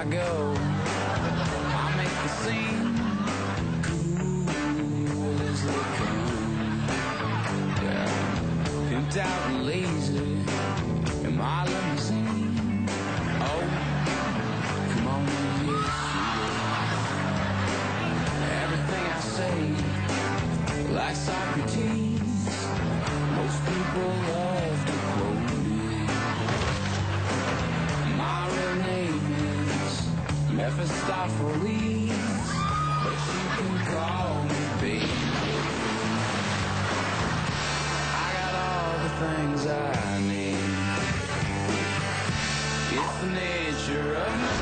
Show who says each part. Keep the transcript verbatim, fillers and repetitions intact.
Speaker 1: I go. I make the scene cool as they come. Yeah, pimped out and lazy in my limousine. Oh, come on in here, sweetie. Everything I say, like Socrates, most people love to quote it. My real name is Mephistopheles, but you can call me baby. I got all the things I need. It's the nature of my